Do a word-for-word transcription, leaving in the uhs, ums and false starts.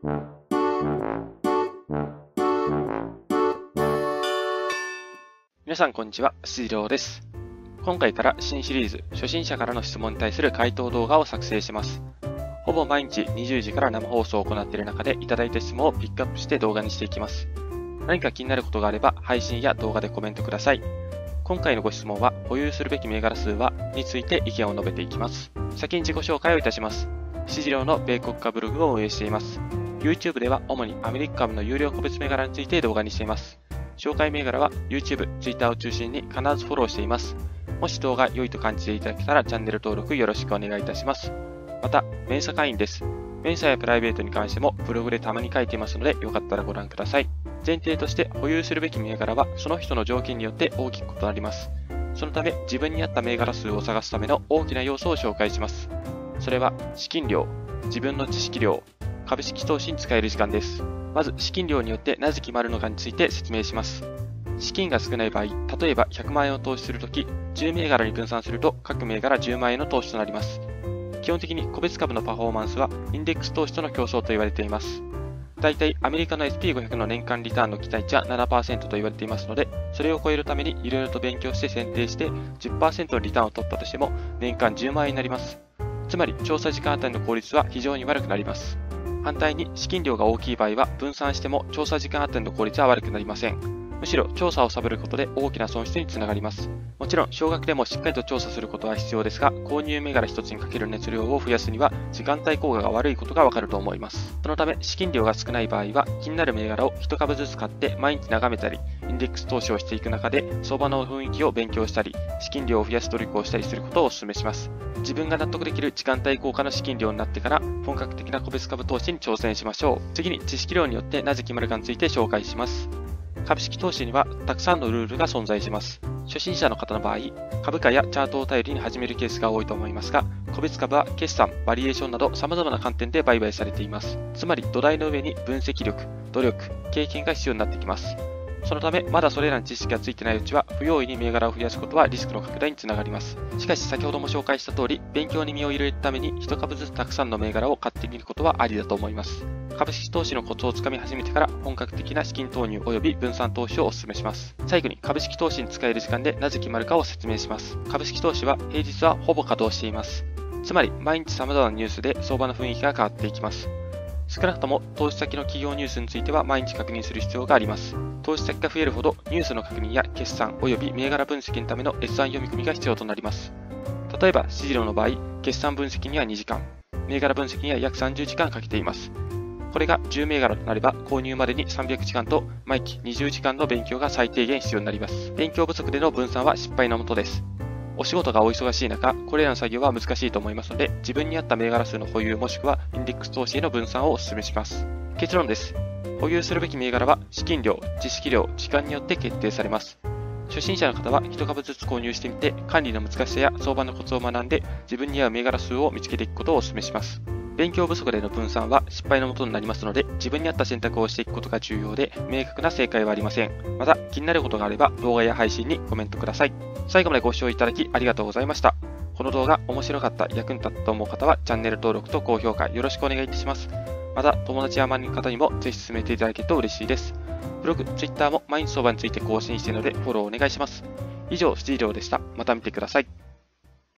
皆さんこんにちは、しじりょうです。今回から新シリーズ、初心者からの質問に対する回答動画を作成します。ほぼ毎日にじゅうじから生放送を行っている中でいただいた質問をピックアップして動画にしていきます。何か気になることがあれば配信や動画でコメントください。今回のご質問は、保有するべき銘柄数はについて意見を述べていきます。先に自己紹介をいたします。しじりょうの米国株ブログを運営しています。YouTube では主にアメリカ株の有料個別銘柄について動画にしています。紹介銘柄は YouTube、Twitter を中心に必ずフォローしています。もし動画良いと感じていただけたらチャンネル登録よろしくお願いいたします。また、メンサ会員です。メンサやプライベートに関してもブログでたまに書いていますのでよかったらご覧ください。前提として保有するべき銘柄はその人の条件によって大きく異なります。そのため自分に合った銘柄数を探すための大きな要素を紹介します。それは資金量、自分の知識量、株式投資に使える時間です。まず資金量によってなぜ決まるのかについて説明します。資金が少ない場合、例えばひゃくまんえんを投資するとき、じゅう銘柄に分散すると各銘柄じゅうまんえんの投資となります。基本的に個別株のパフォーマンスはインデックス投資との競争と言われています。だいたいアメリカの エスピーごひゃく の年間リターンの期待値は ななパーセント と言われていますので、それを超えるためにいろいろと勉強して選定して じゅっパーセント のリターンを取ったとしても年間じゅうまんえんになります。つまり調査時間あたりの効率は非常に悪くなります。反対に資金量が大きい場合は分散しても調査時間あたりの効率は悪くなりません。むしろ調査をサボることで大きな損失につながります。もちろん少額でもしっかりと調査することは必要ですが、購入銘柄一つにかける熱量を増やすには時間帯効果が悪いことがわかると思います。そのため資金量が少ない場合は気になる銘柄を一株ずつ買って毎日眺めたり、インデックス投資をしていく中で相場の雰囲気を勉強したり、資金量を増やす努力をしたりすることをお勧めします。自分が納得できる時間帯効果の資金量になってから本格的な個別株投資に挑戦しましょう。次に知識量によってなぜ決まるかについて紹介します。株式投資にはたくさんのルールが存在します。初心者の方の場合、株価やチャートを頼りに始めるケースが多いと思いますが、個別株は決算、バリエーションなど様々な観点で売買されています。つまり土台の上に分析力、努力、経験が必要になってきます。そのため、まだそれらに知識がついてないうちは、不用意に銘柄を増やすことはリスクの拡大につながります。しかし、先ほども紹介した通り、勉強に身を入れるために、一株ずつたくさんの銘柄を買ってみることはありだと思います。株式投資のコツをつかみ始めてから、本格的な資金投入及び分散投資をお勧めします。最後に、株式投資に使える時間でなぜ決まるかを説明します。株式投資は平日はほぼ稼働しています。つまり、毎日様々なニュースで相場の雰囲気が変わっていきます。少なくとも投資先の企業ニュースについては毎日確認する必要があります。投資先が増えるほどニュースの確認や決算及び銘柄分析のための閲覧読み込みが必要となります。例えば、しじりょうの場合、決算分析にはにじかん、銘柄分析には約さんじゅうじかんかけています。これがじゅう銘柄となれば購入までにさんびゃくじかんと毎期にじゅうじかんの勉強が最低限必要になります。勉強不足での分散は失敗のもとです。お仕事がお忙しい中、これらの作業は難しいと思いますので、自分に合った銘柄数の保有もしくはインデックス投資への分散をお勧めします。結論です。保有するべき銘柄は資金量、知識量、時間によって決定されます。初心者の方は一株ずつ購入してみて、管理の難しさや相場のコツを学んで、自分に合う銘柄数を見つけていくことをお勧めします。勉強不足での分散は失敗のもとになりますので、自分に合った選択をしていくことが重要で、明確な正解はありません。また、気になることがあれば動画や配信にコメントください。最後までご視聴いただきありがとうございました。この動画面白かった、役に立ったと思う方はチャンネル登録と高評価よろしくお願いいたします。また、友達や周りの方にもぜひ進めていただけると嬉しいです。ブログ、Twitter も毎日相場について更新しているのでフォローお願いします。以上、しじりょうでした。また見てください。